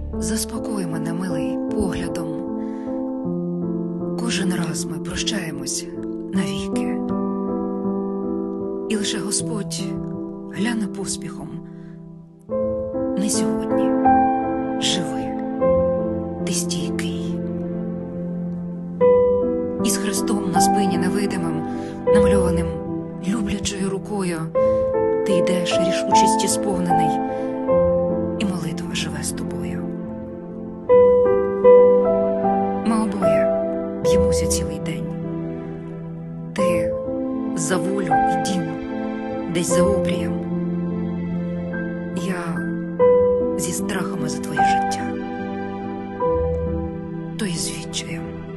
Заспокой мене, милий, поглядом. Кожен раз ми прощаємось навіки. І лише Господь гляне поспіхом. Не сьогодні. Живи, ти стійкий. І з Христом на спині невидимим, намальованим люблячою рукою, ти йдеш рішучості сповнений, і молитва живе з тобою. Ми обоє б'ємося цілий день. Ти за волю і дім, десь за обрієм. Я зі страхами за твоє життя, то і з відчаєм.